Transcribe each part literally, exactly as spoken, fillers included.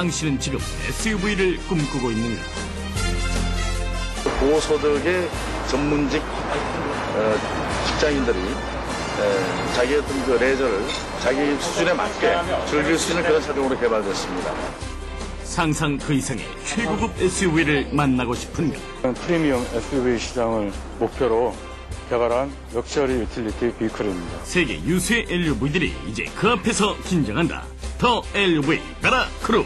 당신은 지금 에스유브이를 꿈꾸고 있는가? 고소득의 전문직 어, 직장인들이 에, 자기의 어떤 그 레저를 자기 수준에 맞게 즐길 수 있는 그런 차종으로 개발됐습니다. 상상 그 이상의 최고급 에스유브이를 만나고 싶은가? 프리미엄 에스유브이 시장을 목표로 개발한 럭셔리 유틸리티 비클입니다. 세계 유수의 엘유브이들이 이제 그 앞에서 긴장한다. 더 엘유브이 베라크루즈.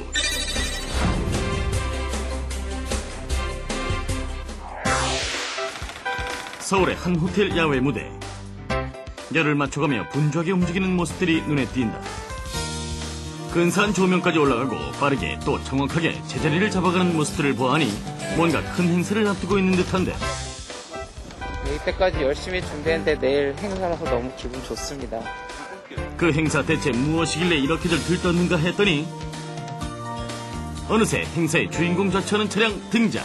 서울의 한 호텔 야외 무대. 열을 맞춰가며 분주하게 움직이는 모습들이 눈에 띈다. 근사한 조명까지 올라가고 빠르게 또 정확하게 제자리를 잡아가는 모습들을 보아하니 뭔가 큰 행사를 앞두고 있는 듯한데. 이때까지 열심히 준비했는데 내일 행사라서 너무 기분 좋습니다. 그 행사 대체 무엇이길래 이렇게들 들떴는가 했더니 어느새 행사의 주인공 자처하는 차량 등장.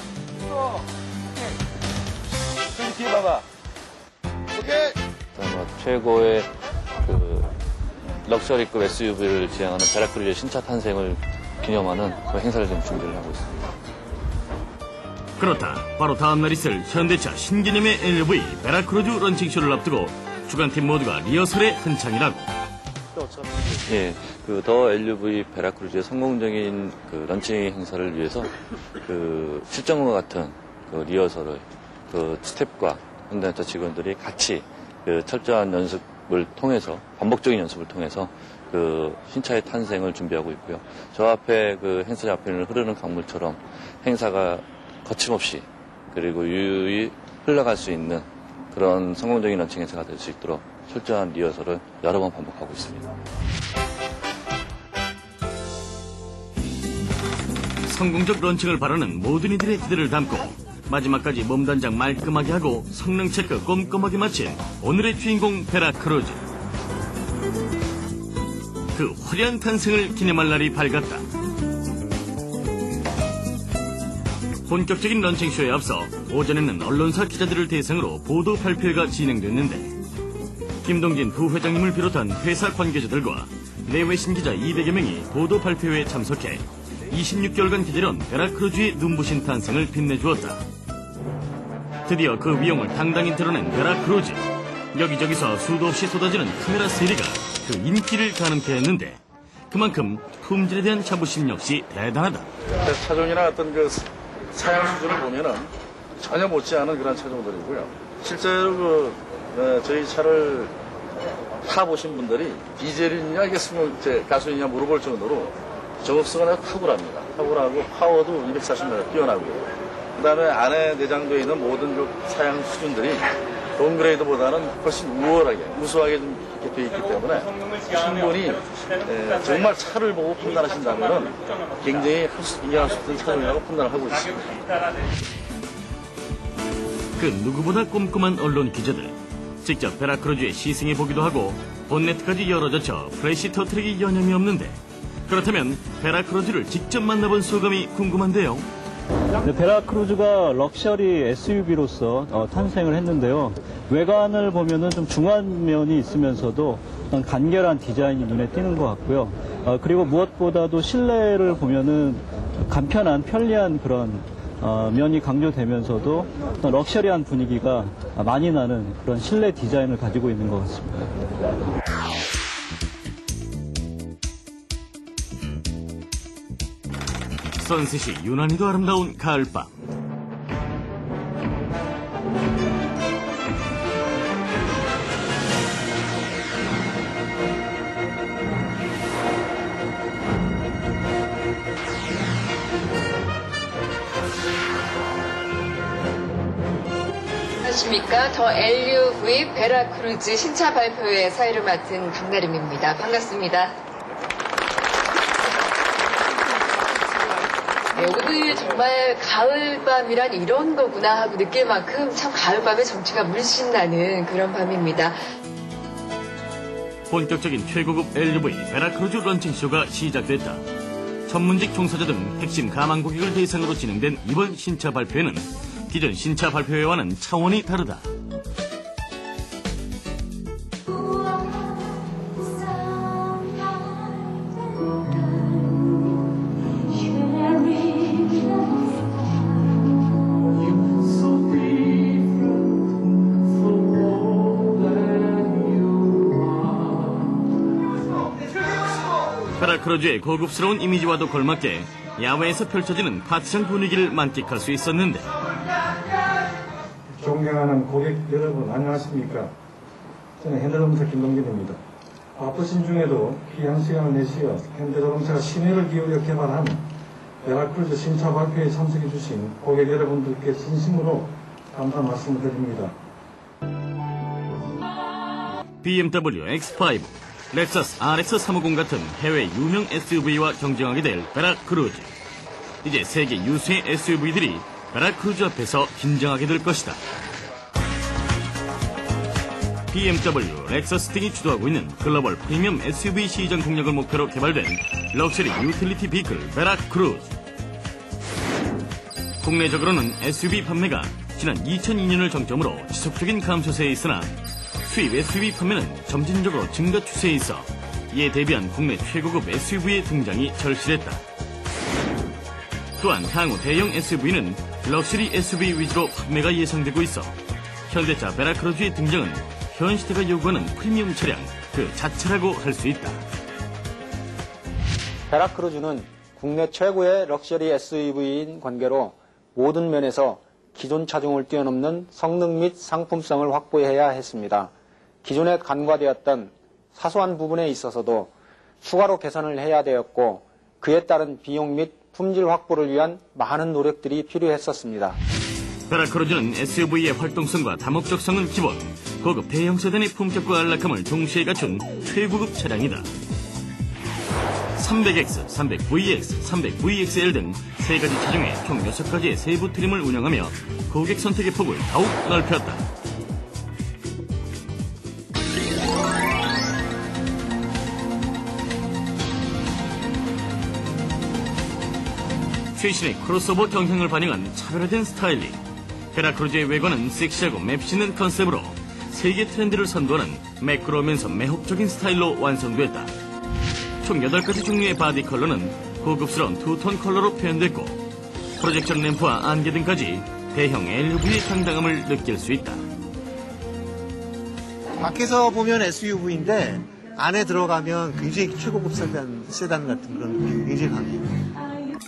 뒤에 봐봐. 오케이. 최고의 그 럭셔리급 에스유브이를 지향하는 베라크루즈의 신차 탄생을 기념하는 그 행사를 지금 준비를 하고 있습니다. 그렇다. 바로 다음날 있을 현대차 신개념의 엘유브이 베라크루즈 런칭쇼를 앞두고 주간팀 모두가 리허설에 한창이라고. 예, 그 더 엘유브이 베라크루즈의 성공적인 그 런칭 행사를 위해서 그 실전과 같은 그 리허설을 그 스텝과 현대차 직원들이 같이 그 철저한 연습을 통해서 반복적인 연습을 통해서 그 신차의 탄생을 준비하고 있고요. 저 앞에 그 행사장 앞에는 흐르는 강물처럼 행사가 거침없이 그리고 유유히 흘러갈 수 있는 그런 성공적인 런칭 행사가 될 수 있도록 철저한 리허설을 여러 번 반복하고 있습니다. 성공적 런칭을 바라는 모든 이들의 기대를 담고 마지막까지 몸단장 말끔하게 하고 성능 체크 꼼꼼하게 마친 오늘의 주인공 베라크루즈. 그 화려한 탄생을 기념할 날이 밝았다. 본격적인 런칭쇼에 앞서 오전에는 언론사 기자들을 대상으로 보도 발표회가 진행됐는데 김동진 부회장님을 비롯한 회사 관계자들과 내외신 기자 이백여 명이 보도 발표회에 참석해 이십육 개월간 기다려온 베라크루즈의 눈부신 탄생을 빛내주었다. 드디어 그 위용을 당당히 드러낸 베라크루즈. 여기저기서 수도 없이 쏟아지는 카메라 세례가 그 인기를 가늠케 했는데 그만큼 품질에 대한 자부심 역시 대단하다. 차종이나 어떤 그 사양 수준을 보면은 전혀 못지않은 그런 차종들이고요. 실제로 그 어, 저희 차를 타보신 분들이 디젤이냐 이게 승용 가솔린이냐 물어볼 정도로 정흡수가 탁월합니다. 탁월하고 파워도 이백사십 마일 뛰어나고요. 그 다음에 안에 내장되어 있는 모든 그 사양 수준들이 동그레이드보다는 훨씬 우월하게, 우수하게 좀 이렇게 되어 있기 때문에 충분히 에, 정말 차를 보고 판단하신다면 굉장히 인정할 수 있는 차종이라고 판단을 하고 있습니다. 그 누구보다 꼼꼼한 언론 기자들. 직접 베라크루즈에 시승해보기도 하고 본네트까지 열어젖혀 프레시 터트리기 여념이 없는데 그렇다면 베라크루즈를 직접 만나본 소감이 궁금한데요. 네, 베라크루즈가 럭셔리 에스유브이로서 어, 탄생을 했는데요. 외관을 보면은 좀 중한 면이 있으면서도 어떤 간결한 디자인이 눈에 띄는 것 같고요. 어, 그리고 무엇보다도 실내를 보면은 간편한 편리한 그런 어, 면이 강조되면서도 어떤 럭셔리한 분위기가 많이 나는 그런 실내 디자인을 가지고 있는 것 같습니다. 선셋이 유난히도 아름다운 가을밤. 안녕하십니까. 더 엘유브이 베라크루즈 신차 발표회 사회를 맡은 박나림입니다. 반갑습니다. 네, 오늘 정말 가을밤이란 이런 거구나 하고 느낄 만큼 참 가을밤의 정취가 물씬 나는 그런 밤입니다. 본격적인 최고급 엘유브이 베라크루즈 런칭쇼가 시작됐다. 전문직 종사자 등 핵심 가망 고객을 대상으로 진행된 이번 신차 발표회는 기존 신차 발표회와는 차원이 다르다. 베라크루즈의 고급스러운 이미지와도 걸맞게 야외에서 펼쳐지는 파티션 분위기를 만끽할 수 있었는데 존경하는 고객 여러분 안녕하십니까. 저는 현대자동차 김동진입니다. 바쁘신 중에도 귀한 시간을 내시어 현대자동차가 심혈을 기울여 개발한 베라크루즈 신차 발표에 참석해 주신 고객 여러분들께 진심으로 감사 말씀을 드립니다. 비엠더블유 엑스 파이브, 렉서스 알엑스 삼백오십 같은 해외 유명 에스유브이와 경쟁하게 될 베라크루즈. 이제 세계 유수의 에스유브이들이 베라크루즈 앞에서 긴장하게 될 것이다. 비엠더블유, 렉서스 등이 주도하고 있는 글로벌 프리미엄 에스유브이 시장 공략을 목표로 개발된 럭셔리 유틸리티 비클 베라크루즈. 국내적으로는 에스유브이 판매가 지난 이천이 년을 정점으로 지속적인 감소세에 있으나 수입 에스유브이 판매는 점진적으로 증가 추세에 있어 이에 대비한 국내 최고급 에스유브이의 등장이 절실했다. 또한 향후 대형 에스유브이는 럭셔리 에스유브이 위주로 판매가 예상되고 있어 현대차 베라크루즈의 등장은 현 시대가 요구하는 프리미엄 차량 그 자체라고 할 수 있다. 베라크루즈는 국내 최고의 럭셔리 에스유브이인 관계로 모든 면에서 기존 차종을 뛰어넘는 성능 및 상품성을 확보해야 했습니다. 기존에 간과되었던 사소한 부분에 있어서도 추가로 개선을 해야 되었고 그에 따른 비용 및 품질 확보를 위한 많은 노력들이 필요했었습니다. 베라크루즈는 에스유브이의 활동성과 다목적성은 기본, 고급 대형 세단의 품격과 안락함을 동시에 갖춘 최고급 차량이다. 삼백 엑스, 삼백 브이엑스, 삼백 브이엑스엘 등 세 가지 차종의 총 여섯 가지의 세부 트림을 운영하며 고객 선택의 폭을 더욱 넓혔다. 최신의 크로스오버 경향을 반영한 차별화된 스타일링. 베라크루즈의 외관은 섹시하고 맵시는 컨셉으로 세계 트렌드를 선도하는 매끄러우면서 매혹적인 스타일로 완성됐다. 총 여덟 가지 종류의 바디 컬러는 고급스러운 투톤 컬러로 표현됐고 프로젝션 램프와 안개 등까지 대형 엘유브이의 당당함을 느낄 수 있다. 밖에서 보면 에스유브이인데 안에 들어가면 굉장히 최고급 세단, 세단 같은 그런 느낌이 굉장히 강해요.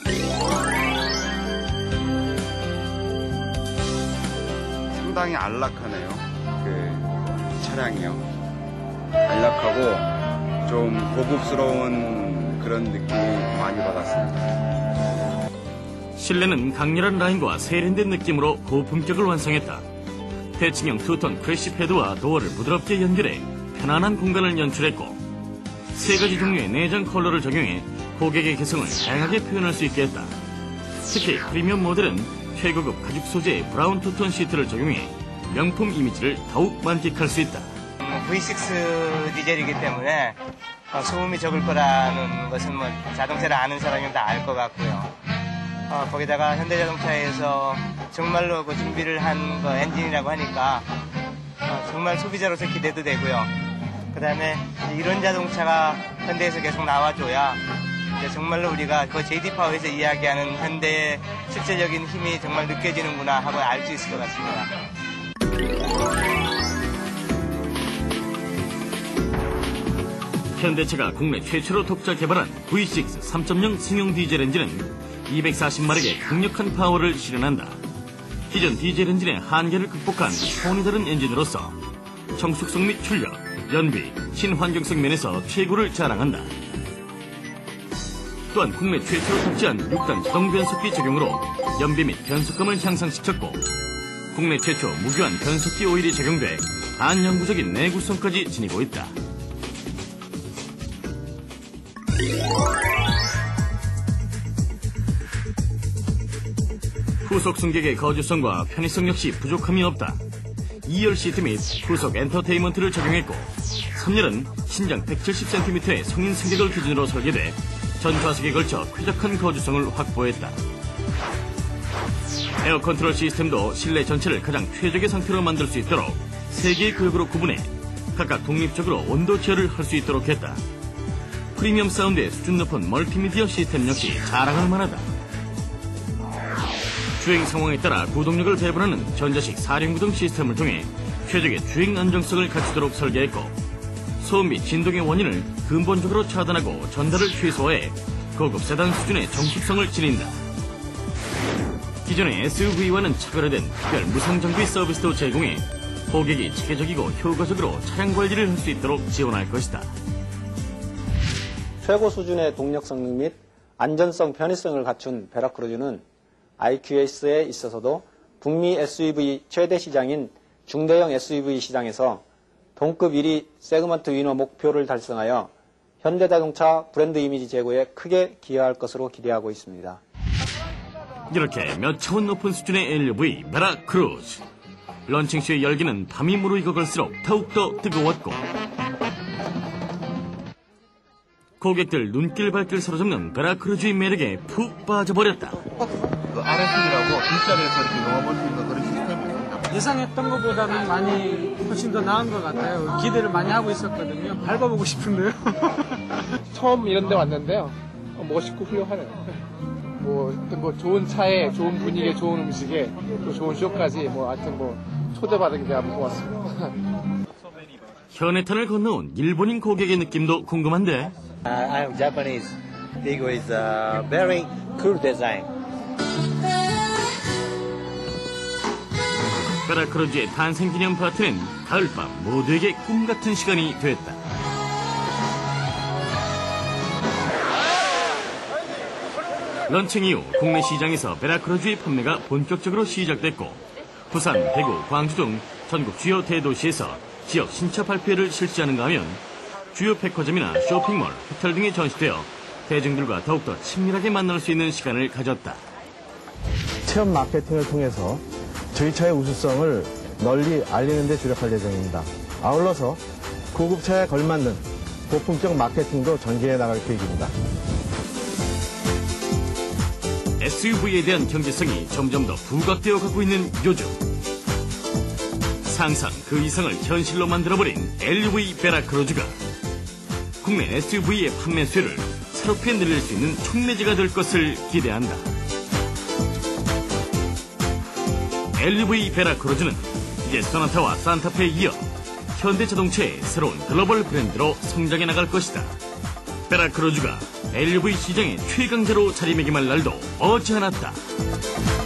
상당히 안락하네요. 그 차량이요. 안락하고 좀 고급스러운 그런 느낌이 많이 받았습니다. 실내는 강렬한 라인과 세련된 느낌으로 고품격을 완성했다. 대칭형 투톤 크래시 패드와 도어를 부드럽게 연결해 편안한 공간을 연출했고 세 가지 종류의 내장 컬러를 적용해 고객의 개성을 다양하게 표현할 수 있게 했다. 특히 프리미엄 모델은 최고급 가죽 소재의 브라운 투톤 시트를 적용해 명품 이미지를 더욱 만끽할 수 있다. 브이 식스 디젤이기 때문에 소음이 적을 거라는 것은 뭐 자동차를 아는 사람이면 다 알 것 같고요. 어, 거기다가 현대자동차에서 정말로 그 준비를 한 그 엔진이라고 하니까 어, 정말 소비자로서 기대도 되고요. 그 다음에 이런 자동차가 현대에서 계속 나와줘야 정말로 우리가 그 제이디 파워에서 이야기하는 현대의 실질적인 힘이 정말 느껴지는구나 하고 알 수 있을 것 같습니다. 현대차가 국내 최초로 독자 개발한 브이 식스 삼 점 영 승용 디젤 엔진은 이백사십 마력의 강력한 파워를 실현한다. 기존 디젤 엔진의 한계를 극복한 차원이 다른 엔진으로서 정숙성 및 출력, 연비, 친환경성 면에서 최고를 자랑한다. 또한 국내 최초로 탑재한 육 단 자동 변속기 적용으로 연비 및 변속감을 향상시켰고 국내 최초 무교환 변속기 오일이 적용돼 반영구적인 내구성까지 지니고 있다. 후속 승객의 거주성과 편의성 역시 부족함이 없다. 이 열 시트 및 후속 엔터테인먼트를 적용했고 삼 열은 신장 백칠십 센티미터의 성인 승객을 기준으로 설계돼 전 좌석에 걸쳐 쾌적한 거주성을 확보했다. 에어 컨트롤 시스템도 실내 전체를 가장 최적의 상태로 만들 수 있도록 세 개의 구역으로 구분해 각각 독립적으로 온도 제어를 할 수 있도록 했다. 프리미엄 사운드의 수준 높은 멀티미디어 시스템 역시 자랑할 만하다. 주행 상황에 따라 구동력을 배분하는 전자식 사륜구동 시스템을 통해 최적의 주행 안정성을 갖추도록 설계했고 소음 및 진동의 원인을 근본적으로 차단하고 전달을 최소화해 고급 세단 수준의 정숙성을 지닌다. 기존의 에스유브이와는 차별화된 특별 무상 정비 서비스도 제공해 고객이 체계적이고 효과적으로 차량 관리를 할 수 있도록 지원할 것이다. 최고 수준의 동력 성능 및 안전성, 편의성을 갖춘 베라크루즈는 아이큐에스에 있어서도 북미 에스유브이 최대 시장인 중대형 에스유브이 시장에서 동급 일 위 세그먼트 위너 목표를 달성하여 현대자동차 브랜드 이미지 제고에 크게 기여할 것으로 기대하고 있습니다. 이렇게 몇 차원 높은 수준의 엘유브이 베라크루즈. 런칭쇼의 열기는 밤이 무르익어 갈수록 더욱더 뜨거웠고 고객들 눈길 발길 사로잡는 베라크루즈의 매력에 푹 빠져버렸다. 그 아르에스라고 뒷자리에서 이렇게 영화 볼 수 있는 그런 시스템이에요. 예상했던 것보다는 많이 훨씬 더 나은 것 같아요. 기대를 많이 하고 있었거든요. 밟아보고 싶은데요. 처음 이런 데 왔는데요. 멋있고 훌륭하네요. 뭐, 하여튼 뭐 좋은 차에, 좋은 분위기에, 좋은 음식에, 또 좋은 쇼까지 뭐 하여튼 뭐 초대받은 게 아주 고맙습니다. 현해탄을 건너온 일본인 고객의 느낌도 궁금한데. Uh, I'm Japanese. It was a very cool design. 베라크루즈의 탄생 기념 파티는 가을밤 모두에게 꿈 같은 시간이 됐다. 런칭 이후 국내 시장에서 베라크루즈의 판매가 본격적으로 시작됐고 부산, 대구, 광주 등 전국 주요 대도시에서 지역 신차 발표회를 실시하는가 하면 주요 백화점이나 쇼핑몰, 호텔 등에 전시되어 대중들과 더욱더 친밀하게 만날 수 있는 시간을 가졌다. 체험 마케팅을 통해서 저희 차의 우수성을 널리 알리는 데 주력할 예정입니다. 아울러서 고급차에 걸맞는 고품격 마케팅도 전개해 나갈 계획입니다. 에스유브이에 대한 경제성이 점점 더 부각되어 가고 있는 요즘 상상 그 이상을 현실로 만들어버린 엘유브이 베라크루즈가 국내 에스유브이의 판매 수를 새롭게 늘릴 수 있는 촉매제가 될 것을 기대한다. 엘유브이 베라크루즈는 이제 소나타와 산타페에 이어 현대자동차의 새로운 글로벌 브랜드로 성장해 나갈 것이다. 베라크루즈가 엘유브이 시장의 최강자로 자리매김할 날도 머지 않았다.